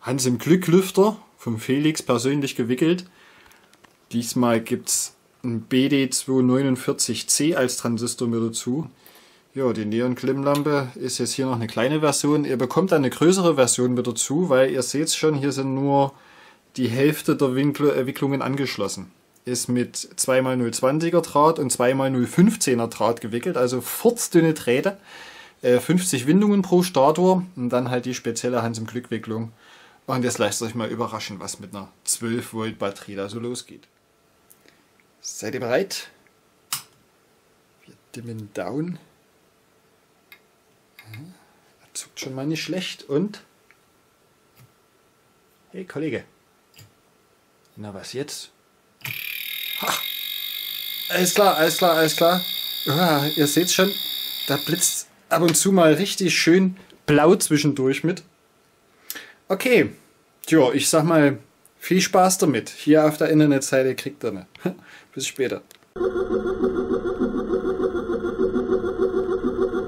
Hans im Glück Lüfter vom Felix persönlich gewickelt. Diesmal gibt es ein BD249C als Transistor mit dazu. Ja, die Neon-Klimmlampe ist jetzt hier noch eine kleine Version. Ihr bekommt dann eine größere Version mit dazu, weil ihr seht schon, hier sind nur die Hälfte der Wicklungen angeschlossen. Ist mit 2x020er Draht und 2x015er Draht gewickelt, also furzdünne Drähte. 50 Windungen pro Stator und dann halt die spezielle Hans im Glück Wicklung. Und jetzt lasst euch mal überraschen, was mit einer 12 Volt Batterie da so losgeht. Seid ihr bereit? Wir dimmen down. Er zuckt schon mal nicht schlecht und... Hey Kollege. Na was jetzt? Ha! Alles klar, alles klar, alles klar. Ja, ihr seht schon, da blitzt ab und zu mal richtig schön blau zwischendurch mit. Okay, tja, ich sag mal, viel Spaß damit. Hier auf der Internetseite kriegt ihr ne. Bis später.